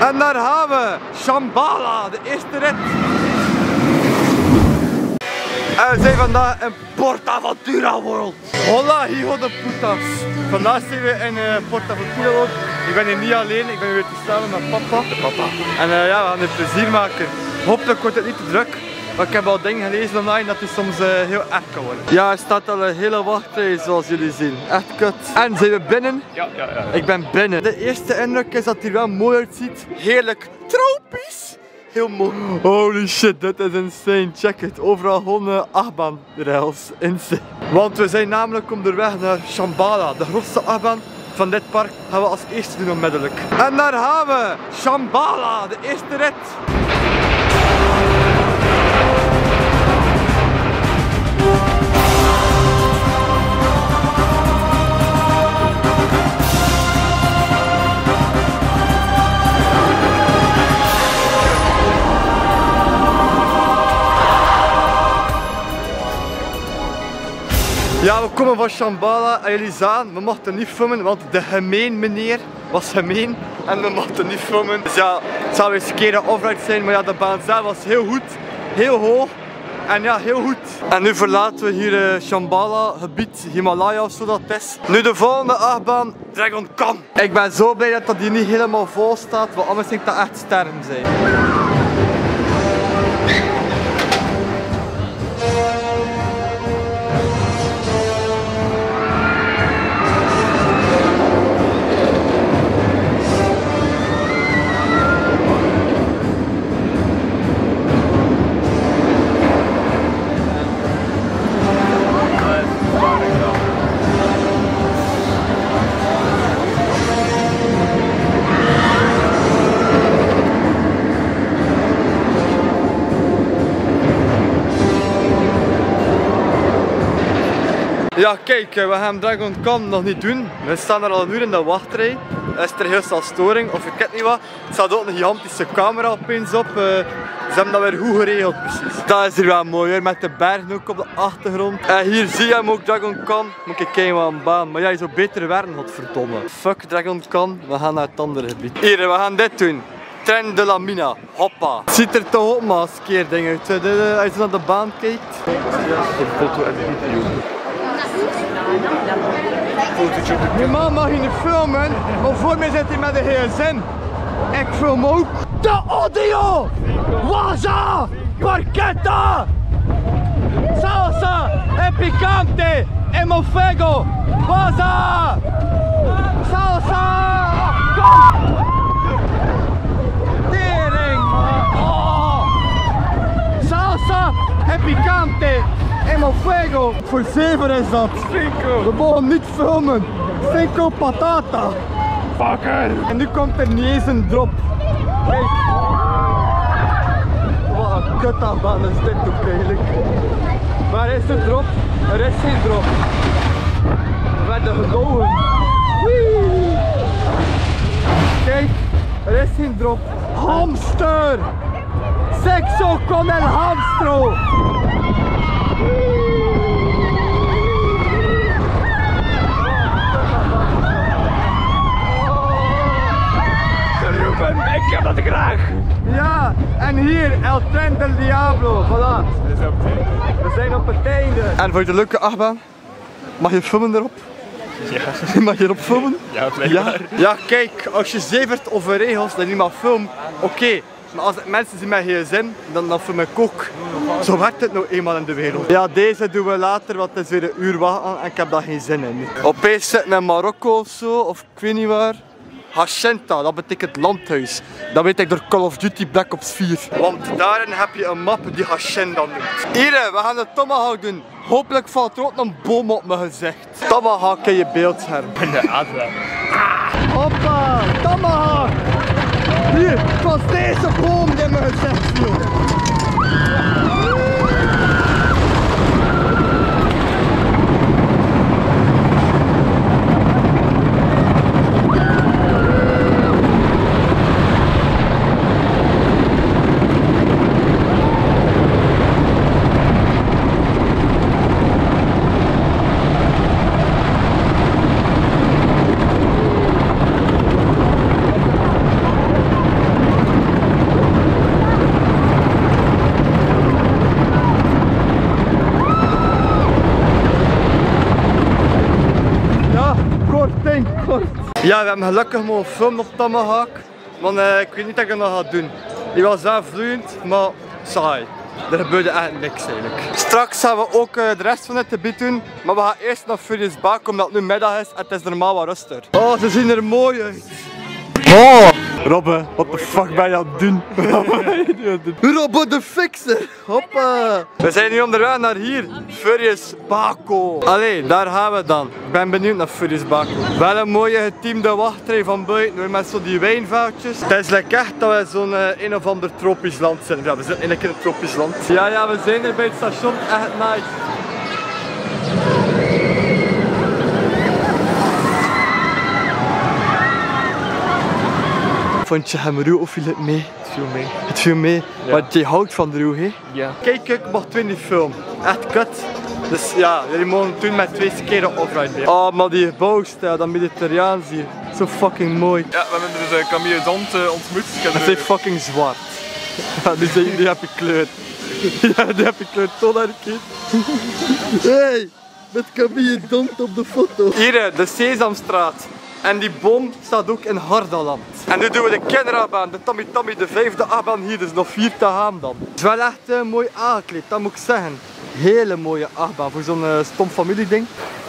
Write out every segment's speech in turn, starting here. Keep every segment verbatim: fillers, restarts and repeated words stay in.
En daar gaan we! Shambhala, de eerste rit! En we zijn vandaag in PortAventura World! Hola, hijo de putas! Vandaag zijn we in uh, PortAventura World. Ik ben hier niet alleen, ik ben weer samen met papa. De papa. En uh, ja, we gaan het plezier maken. Hopelijk wordt het niet te druk. Maar ik heb al dingen gelezen online dat het soms uh, heel erg kan worden. Ja, er staat al een hele wachtrij zoals jullie zien. Echt kut. En zijn we binnen? Ja, ja, ja. Ik ben binnen. De eerste indruk is dat het hier wel mooi uitziet. Heerlijk tropisch. Heel mooi. Holy shit, dit is insane. Check het. Overal gewoon uh, achtbaanrails. Insane. Want we zijn namelijk onderweg naar Shambhala, de grootste achtbaan van dit park. Gaan we als eerste doen onmiddellijk. En daar gaan we! Shambhala, de eerste rit. Ja, we komen van Shambhala en jullie zagen, we mochten niet filmen, want de gemeen meneer was gemeen en we mochten niet filmen. Dus ja, het zou eens een keer een off-ride zijn, maar ja, de baan zelf was heel goed, heel hoog en ja, heel goed. En nu verlaten we hier uh, Shambhala, gebied Himalaya of zo dat is. Nu de volgende achtbaan, Dragon Khan. Ik ben zo blij dat dat hier niet helemaal vol staat, want anders denk ik dat echt sterren zijn. Ja, kijk, we gaan Dragon Khan nog niet doen. We staan er al een uur in de wachtrij. Is er heel veel storing, of ik weet niet wat. Er staat ook een gigantische camera opeens op. Uh, ze hebben dat weer goed geregeld, precies. Dat is hier wel mooi hoor, met de bergen ook op de achtergrond. En hier zie je hem ook, Dragon Khan. Moet ik kijken wat een baan. Maar ja, je zou beter werken, godverdomme. Fuck Dragon Khan, we gaan naar het andere gebied. Hier, we gaan dit doen. Tren de la Mina, hoppa. Het ziet er toch ook maar als keerding uit. De, de, als je naar de baan kijkt. Voor foto en video. Mijn man mag je niet filmen, maar voor mij zit hij met de gsm. Ik film ook. De audio! Waza! Porchetta! Salsa! E picante! E moffego! Waza! Salsa! Kom! Tering! Oh. Salsa! E picante! En mijn fuego. Voor zeven is dat. Cinco. We mogen niet filmen. Cinco patata. Fucker. En nu komt er niet eens een drop. Kijk. Wat een kutachtbaan is dit ook eigenlijk. Waar is de drop? Er is geen drop. We werden gelogen. Wee. Kijk, er is geen drop. Hamster. Sexo con el hamstro. Ik heb dat graag! Ja, en hier, El Tren del Diablo, voilà. We zijn op het einde. En voor je de leuke achtbaan, mag je filmen erop? Ja. Mag je erop filmen? Ja, blijkbaar. Ja, ja, kijk, als je zevert over regels dat je niet mag filmen, oké. Okay. Maar als het mensen zien met gsm, dan, dan film ik ook. Zo werkt het nou eenmaal in de wereld. Ja, deze doen we later, want het is weer een uur wachten en ik heb daar geen zin in. Opeens zitten we in Marokko of zo, of ik weet niet waar. Hacienda, dat betekent landhuis. Dat weet ik door Call of Duty Black Ops vier. Want daarin heb je een map die Hacienda noemt. Hier, we gaan de tomahawk doen. Hopelijk valt er ook een boom op mijn gezicht. Tomahawk in je beeldscherm. En de adem. Ah. Hoppa, tomahawk. Hier, het was deze boom die in mijn gezicht viel. Ja, we hebben gelukkig nog een film op Tomahawk. Want uh, ik weet niet wat ik dat nog ga doen. Die was wel vloeiend, maar saai. Er gebeurde echt niks eigenlijk. Straks gaan we ook uh, de rest van het gebied doen. Maar we gaan eerst naar Furious Baak omdat het nu middag is en het is normaal wat rustiger. Oh, ze zien er mooi uit. Oh! Robbe, wat de fuck ben je aan het doen? Robbe de fixer! Hoppa! We zijn nu onderweg naar hier. Furious Baco. Allee, daar gaan we dan. Ik ben benieuwd naar Furious Baco. Wel een mooie geteamde wachtrij van buiten met zo die wijnveldjes. Het is like echt dat we zo'n uh, een of ander tropisch land zijn. Ja, we zitten eigenlijk in een tropisch land. Ja, ja, we zijn er bij het station. Echt nice. Vond je hem ruw of viel het mee? Het viel mee. Het viel mee, ja. Want je houdt van de ruw, hè? Ja. Kijk, ik mag twee in die film. Echt kut. Dus ja, jullie mogen doen met twee keren off-ride. Oh, maar die gebouwstijl, dat mediterraan zie je. Zo fucking mooi. Ja, we hebben dus uh, Camille Dant uh, ontmoet. Dat is fucking zwart. Ja, die, zijn, die heb je kleur. Ja, die heb je kleur. Toon naar de kind. Hey, met Camille Dant op de foto. Hier, de Sesamstraat. En die boom staat ook in Hardaland. En nu doen we de kinderachtbaan, de Tommy Tommy, de vijfde achtbaan hier, dus nog vier te gaan dan. Het is wel echt uh, mooi aangekleed, dat moet ik zeggen. Hele mooie achtbaan voor zo'n uh, stom familieding.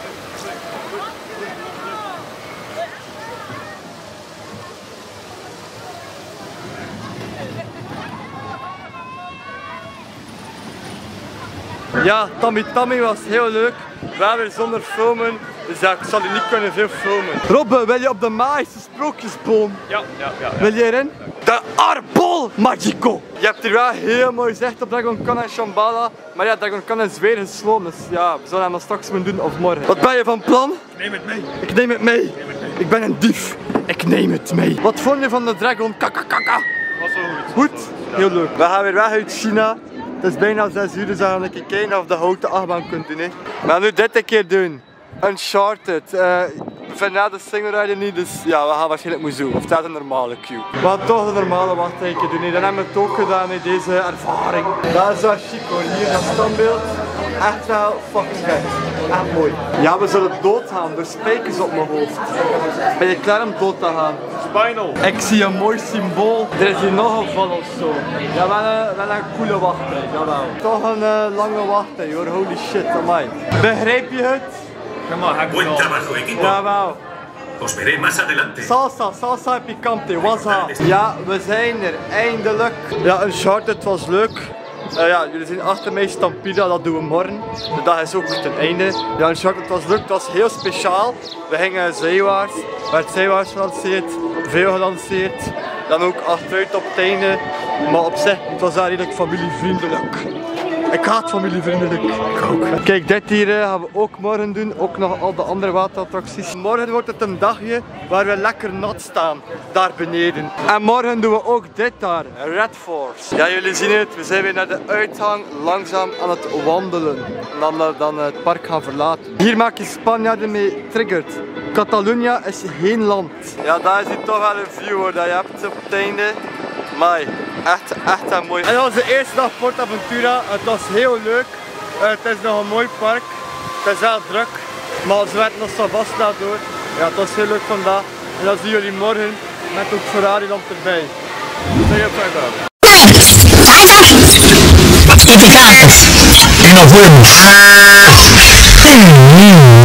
Ja, Tommy Tommy was heel leuk. Wel weer zonder filmen, dus ja, ik zal u niet kunnen veel filmen. Robbe, wil je op de magische sprookjesboom? Ja, ja, ja. Wil je erin? De Arbol Magico! Je hebt hier wel heel mooi zicht op Dragon Khan en Shambhala. Maar ja, Dragon Khan is weer gesloten, dus ja, we zullen hem dat straks moeten doen of morgen. Wat ben je van plan? Ik neem het mee. Ik neem het mee. Ik ben een dief. Ik neem het mee. Wat vond je van de Dragon Kakakaka? Was wel goed. Goed? Heel leuk. We gaan weer weg uit China. Het is bijna zes uur, dus we gaan een kijken of de houten achtbaan kunt doen. Hè. We gaan nu dit een keer doen. Uncharted. Uh, we vinden na de single rider niet, dus ja, we gaan waarschijnlijk moeten zoeken. Of staat een normale queue. We gaan toch de normale wachttijden doen. Hè. Dan hebben we het ook gedaan in deze ervaring. Dat is wel chic hoor. Hier dat standbeeld. Echt wel fucking vet. Echt mooi. Ja, we zullen doodgaan door spijkers op mijn hoofd. Ben je klaar om dood te gaan? Spinal. Ik zie een mooi symbool. Er is hier nog een val of zo. Ja, wel een, wel een coole wachtrij, jawel. Toch een uh, lange wachtrij hoor, holy shit, amai. Begrijp je het? Buen trabajo, equipo. Jawel. Os veré más adelante. Salsa, salsa picante, waza. Ja, we zijn er, eindelijk. Ja, Uncharted was leuk. Uh, ja, jullie zien achter mij Stampida, dat doen we morgen. De dag is ook ten einde. Ja, Uncharted was leuk, het was heel speciaal. We gingen zijwaarts, werd zijwaarts gelanceerd, veel gelanceerd. Dan ook achteruit op het einde. Maar op zich, het was daar redelijk familievriendelijk. Ik haat familievriendelijk. Ik ook. Kijk, dit hier uh, gaan we ook morgen doen. Ook nog al de andere waterattracties. Morgen wordt het een dagje waar we lekker nat staan. Daar beneden. En morgen doen we ook dit daar. Red Force. Ja, jullie zien het. We zijn weer naar de uitgang langzaam aan het wandelen. En dan, uh, dan uh, het park gaan verlaten. Hier maak je Spanjaarden mee triggerd. Catalunya is geen land. Ja, daar is het toch wel een view hoor, dat je hebt op het einde. Mai, echt, echt een mooi. En dat was de eerste dag PortAventura. Het was heel leuk. Uh, het is nog een mooi park. Het is wel druk, maar ze werd nog zo vast daardoor. Ja, het was heel leuk vandaag. En dan zien jullie morgen met ook Ferrariland erbij. Zeg je op vrijdag. Identificados. Y nos vemos.